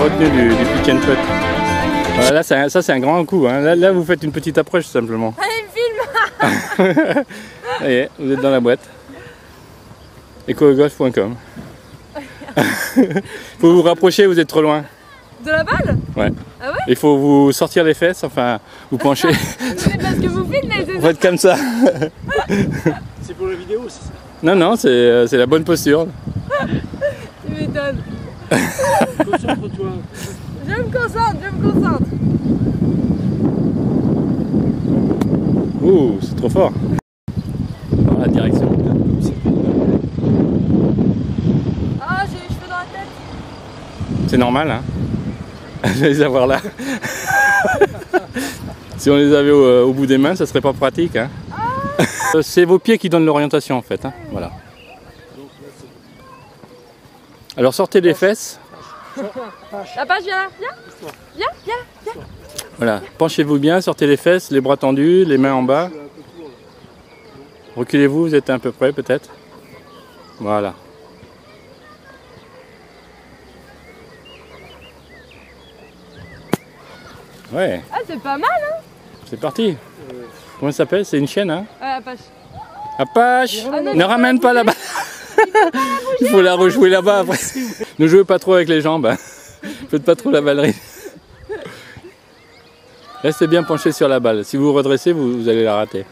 retenue du pitch and putt. Voilà, là, ça c'est un grand coup. Hein. Là, vous faites une petite approche simplement. Allez, filme. Ça y est, vous êtes dans la boîte. ecogolf.com. Faut vous rapprocher, vous êtes trop loin. De la balle? Ouais. Ah ouais? Il faut vous sortir les fesses, enfin, vous pencher. C'est parce que vous filmez, c'est Vous ça? faites comme ça. C'est pour la vidéo aussi ça. Non, non, c'est la bonne posture. Tu m'étonnes. Concentre-toi. Je me concentre, je me concentre. Ouh, c'est trop fort. Dans la direction. Ah, j'ai les cheveux dans la tête. C'est normal, hein. Je vais les avoir là. Si on les avait au bout des mains, ça serait pas pratique, hein. C'est vos pieds qui donnent l'orientation en fait, hein. Voilà. Alors sortez les fesses. La page, viens là, viens. Voilà, penchez-vous bien, sortez les fesses, les bras tendus, les mains en bas. Reculez-vous, vous êtes à peu près peut-être. Voilà. Ouais, Ah, c'est pas mal, hein? c'est parti. Comment ça s'appelle? C'est une chienne, hein? Ouais, la page. Apache, Ah non, ne ramène pas la balle. Il faut la rejouer là-bas après. Ne jouez pas trop avec les jambes. Hein. Faites pas trop la ballerine. Restez bien penché sur la balle. Si vous redressez, vous allez la rater.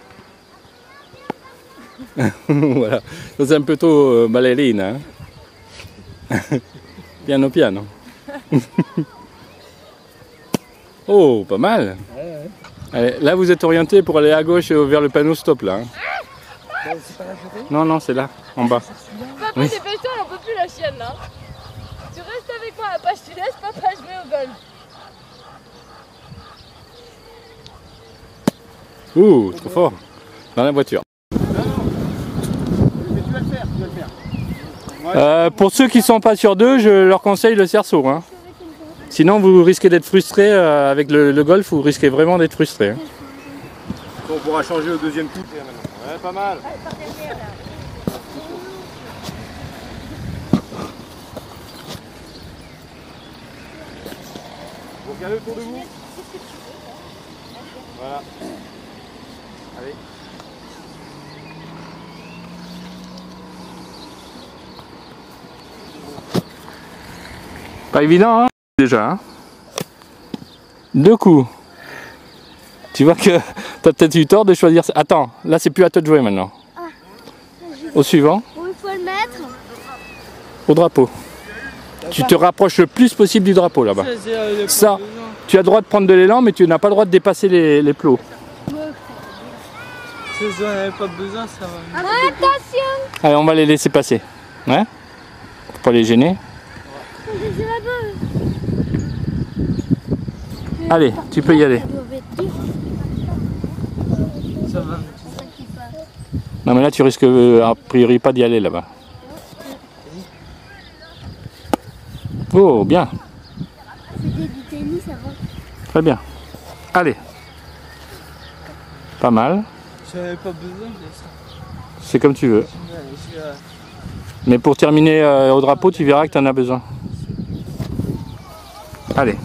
Voilà. C'est un peu tôt ballerine. Hein. Piano piano. Oh, pas mal. Allez, là, vous êtes orienté pour aller à gauche vers le panneau stop là. Hein. Non, non, c'est là, en bas. Papa, Oui. dépêche-toi, elle en peut plus la chienne là. Tu restes avec moi, la page, tu laisses, papa, je vais au golf. Ouh, trop fort. Dans la voiture. Mais tu vas le faire. Pour ceux qui sont pas sûrs d'eux, je leur conseille le cerceau. Hein. Sinon, vous risquez d'être frustré avec le golf, vous risquez vraiment d'être frustré. Hein. On pourra changer au deuxième coup. Ouais, pas mal. Vous regardez autour de vous. Voilà. Allez. Pas évident, hein, déjà. Hein. 2 coups. Tu vois que tu as peut-être eu tort de choisir ça. Attends, là c'est plus à toi de jouer maintenant. Au suivant, Où il faut le mettre? au drapeau. Tu te rapproches le plus possible du drapeau là-bas. Ça, tu as le droit de prendre de l'élan, mais tu n'as pas le droit de dépasser les plots. Si vous n'en avez pas besoin, ça va. Attention! Allez, on va les laisser passer. Ouais? Faut pas les gêner. C'est là-bas. Allez, tu peux y aller. Ça va. Non mais là tu risques a priori pas d'y aller là-bas. Oh, bien. C'était du tennis avant. Très bien. Allez. Pas mal. Si j'en avais pas besoin, je laisse ça. C'est comme tu veux. Mais pour terminer au drapeau, tu verras que tu en as besoin. Allez.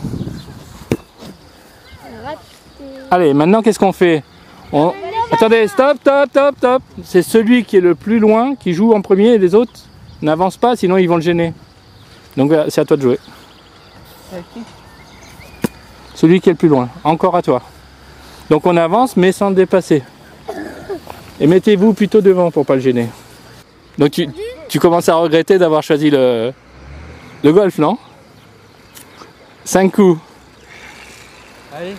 Allez, maintenant qu'est-ce qu'on fait? Attendez, stop, stop, stop, stop. C'est celui qui est le plus loin qui joue en premier et les autres n'avancent pas, sinon ils vont le gêner. Donc c'est à toi de jouer. Celui qui est le plus loin. Encore à toi. Donc on avance mais sans le dépasser. Et mettez-vous plutôt devant pour pas le gêner. Donc tu commences à regretter d'avoir choisi le golf, non? 5 coups. Allez.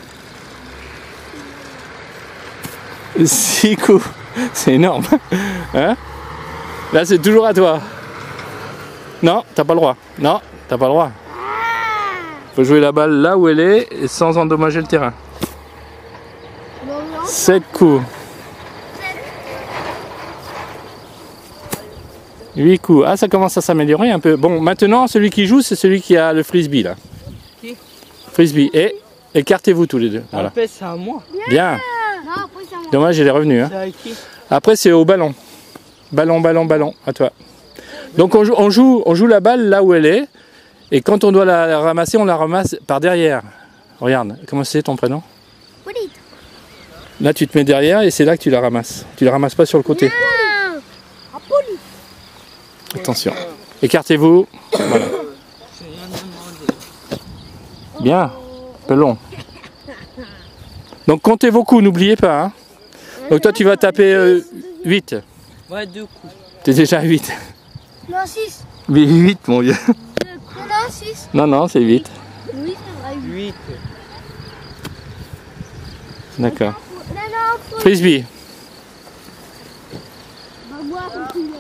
6 coups. C'est énorme. Hein? Là c'est toujours à toi. Non, t'as pas le droit. Non, t'as pas le droit. Faut jouer la balle là où elle est et sans endommager le terrain. 7 coups. 8 coups. Ah, ça commence à s'améliorer un peu. Bon, maintenant, celui qui joue, c'est celui qui a le frisbee, là. Qui? Frisbee. Et écartez-vous tous les deux. Voilà. Après, c'est à moi. Bien. Non, après c'est à moi. Dommage, il est revenu. Hein. C'est à qui? Après, c'est au ballon. Ballon, ballon, ballon. À toi. Donc, on joue la balle là où elle est. Et quand on doit la ramasser, on la ramasse par derrière. Regarde, comment c'est ton prénom? Polite. Là, tu te mets derrière et c'est là que tu la ramasses. Tu la ramasses pas sur le côté. Polite. Attention. Écartez-vous. Voilà. Bien. Pelon. Donc comptez vos coups, n'oubliez pas. Hein. Donc toi, tu vas taper 8. Ouais, 2 coups. T'es déjà à 8. Non, 6. 8, mon vieux. Non, 6. Non, non, c'est 8. Oui, c'est vrai. 8. D'accord. Non, non, faut... Frisbee. Bah, moi, faut qu'il y ait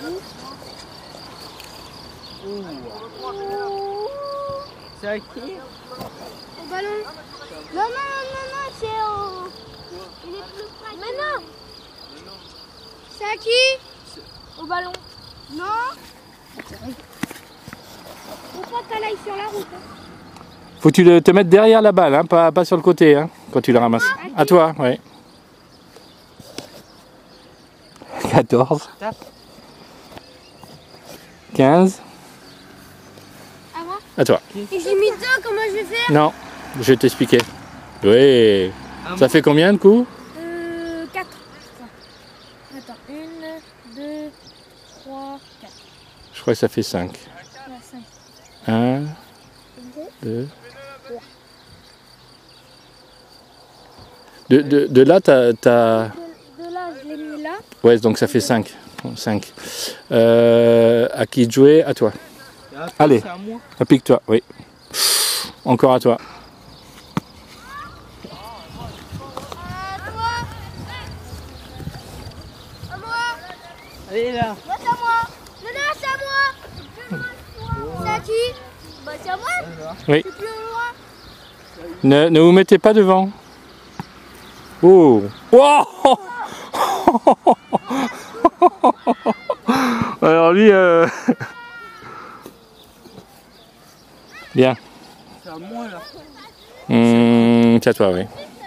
C'est à qui? au ballon. Non, non, non, non, c'est au... Il est plus près. Mais non. C'est à qui? Au ballon. Non. Faut pas qu'elle aille sur la route. Hein. Faut que tu te mettes derrière la balle, hein, pas sur le côté, hein, quand tu la ramasses. À toi, oui. 14. 15. À moi. À toi. Et j'ai mis 2, comment je vais faire? Non, je vais t'expliquer. Oui. Ça fait combien de coups? 4. Attends, 1, 2, 3, 4. Je crois que ça fait 5. 5. 1, 2. De là, t'as... De là, je l'ai mis là. Ouais, donc ça fait 5. 5. À qui de jouer? À toi. Allez. C'est à moi. Applique-toi, oui. Encore à toi. À moi. Allez là. Moi, c'est à moi. Non, non, c'est à moi. C'est à qui? Bah, c'est à moi. Oui. C'est plus loin. Ne vous mettez pas devant. Oh. Wow. Alors lui... Bien. C'est à moi là. C'est à toi, oui.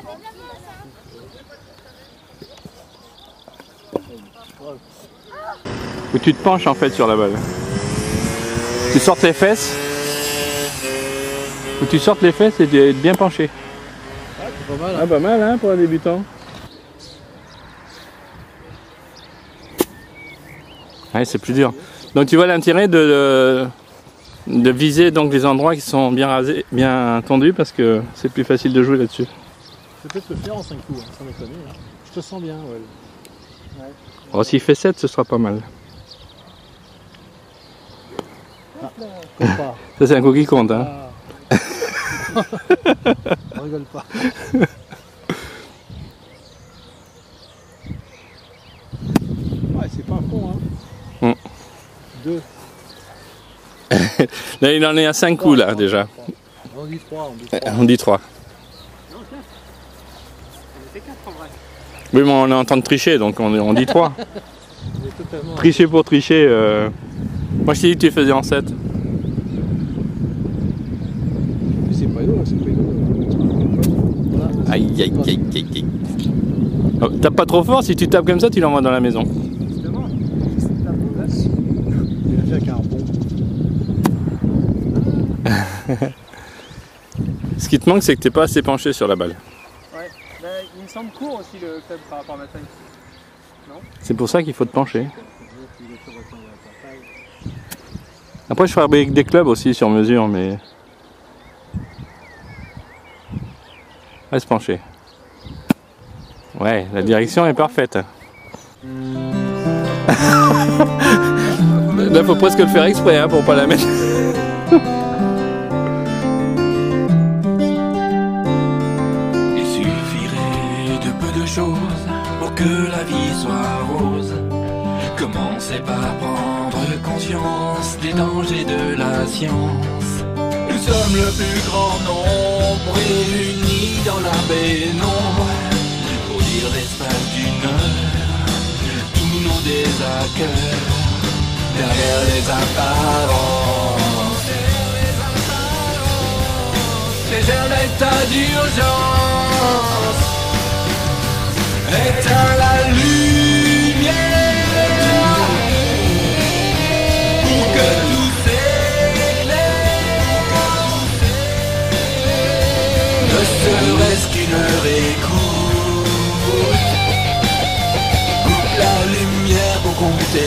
Où tu te penches en fait sur la balle. Tu sortes les fesses. Où tu sortes les fesses et d'être bien penché. C'est pas mal. Ah, pas mal hein, pour un débutant. Ouais, c'est plus dur. Donc tu vois l'intérêt de viser donc les endroits qui sont bien rasés, bien tendus parce que c'est plus facile de jouer là-dessus. Je peux peut-être le faire en 5 coups, hein, sans déconner. Hein. Je te sens bien, ouais. Oh, s'il fait 7, ce sera pas mal. Compte pas. Ça c'est un coup qui compte. Hein. On rigole pas. Ouais, c'est pas un con, hein. 2. Là il en est à 5 coups là déjà. On dit 3, on dit 3. On dit 3. Oui mais on est en train de tricher donc on dit 3. Tricher pour tricher. Moi je t'ai dit que tu faisais en 7. C'est pas idiot, c'est pas idiot. Voilà. Aïe aïe aïe aïe aïe. Oh, tape pas trop fort, si tu tapes comme ça tu l'envoies dans la maison. Justement, c'est ta place. Il a fait avec un bon. Ce qui te manque c'est que t'es pas assez penché sur la balle. Ouais. Bah, il me semble court aussi le club par rapport à ma taille. C'est pour ça qu'il faut te pencher. Après je ferai des clubs aussi sur mesure mais... Reste penché. Ouais, la direction est parfaite. Là faut presque le faire exprès hein, pour pas la mettre. Il suffirait de peu de choses pour que la vie soit rose. Commencez par prendre conscience des dangers de la science. Nous sommes le plus grand nombre réunis dans la pénombre pour dire l'espace d'une heure tous nos désaccords derrière les apparences. C'est un état d'urgence. Éteins la lumière pour que tout s'éclaire. compte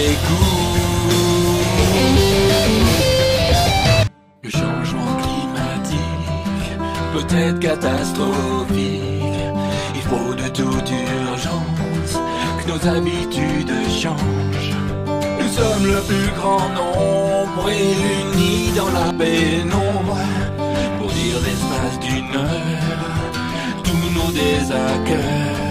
écoute. Le changement climatique peut être catastrophique. Il faut de toute urgence que nos habitudes changent. Nous sommes le plus grand nombre réunis dans la pénombre pour dire l'espace d'une heure tous nos désaccords.